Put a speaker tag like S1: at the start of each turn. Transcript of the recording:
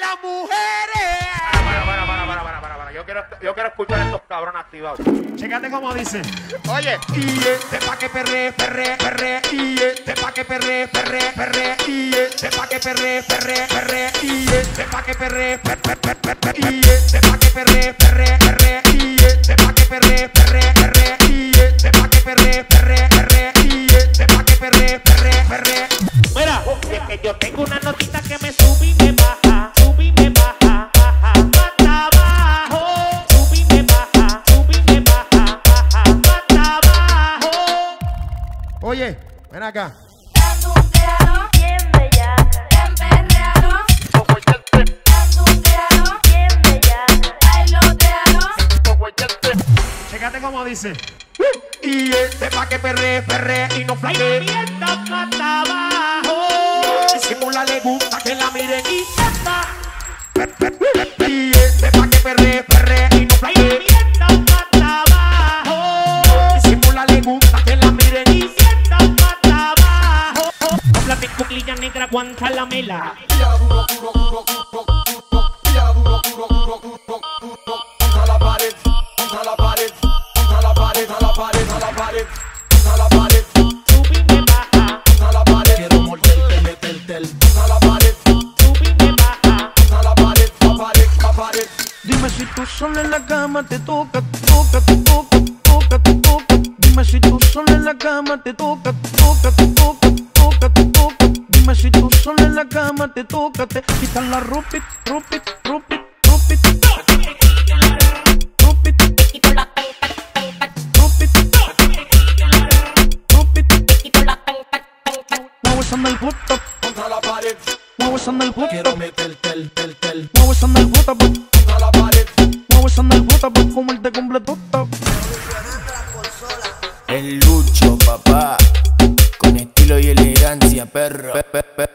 S1: las mujeres. Para. Yo quiero escuchar a estos cabrones activados.
S2: Chécate cómo dice.
S1: Oye,
S2: Y este pa' que perre, perre, perre. Y este pa' que perre, perre, perre. Y este pa' que perre, perre, perre. Y este pa' que perre, perre, perre. Y este pa' que perre, perre, perre. Y este pa' que perre, perre, perre. Y este pa' que perre, perre, perre. Y este pa' que perre, perre, perre.
S1: mira, es que yo tengo una notita que me sube y me baja, sube y me baja, baja, hasta abajo, sube y me baja, sube y me baja, baja, hasta abajo.
S2: Oye, ven acá.
S3: Bien bellaca, bien perreado, bien bellaca, bailoteado.
S2: Chécate cómo dice. Y este pa' que perre, perre. Y no flaque.
S1: Bailamiento hasta abajo,
S2: Simula le gusta que la miren.
S1: y ya está.
S2: Y este pa' que perre, perre. Y no flaque.
S1: Bailamiento hasta abajo,
S2: Simula le gusta que la miren.
S1: y sienta hasta abajo. Habla de cuclilla negra, aguanta la mela.
S4: Contra la pared, contra la pared, contra la pared, contra la pared, contra la pared, contra la pared,
S1: Sube y me baja,
S4: contra la pared. Quiero morderte, meterte, contra la pared,
S1: sube y me baja.
S4: contra la pared, la pared, la pared.
S5: Dime si tú sola en la cama te toca, te toca, te toca, te toca, te toca. Dime si tú sola en la cama te toca, te toca, te toca, te toca, te toca. Dime si tú sola en la cama te toca, te quitan la rupit, rupit, rupit, rupit. Rupit, rupit, rupit. Mueve esa nalgota,
S4: Contra la pared,
S5: mueve esa nalgota,
S4: quiero meterte,
S5: mueve esa nalgota,
S4: contra la pared.
S5: mueve esa nalgota pa' comerte completota.
S6: El Lucho, papá, con estilo y elegancia, perro.